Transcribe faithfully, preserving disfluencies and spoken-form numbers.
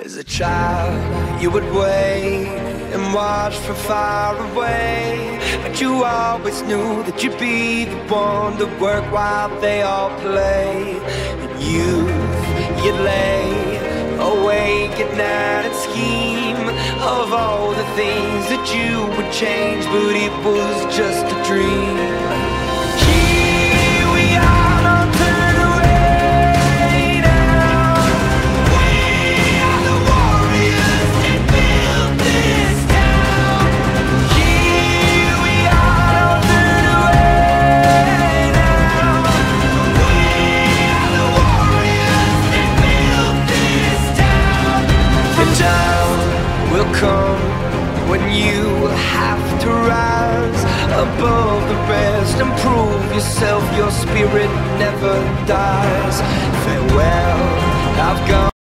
As a child, you would wait and watch from far away, but you always knew that you'd be the one to work while they all play. In youth, you'd lay awake at night and scheme of all the things that you would change, but it was just a dream. Here we are, don't turn away now. We are the warriors that built this town. Here we are, don't turn away now. We are the warriors that built this town. The time will come when you have to rise above the rest and prove yourself. Your spirit never dies. Farewell, I've gone.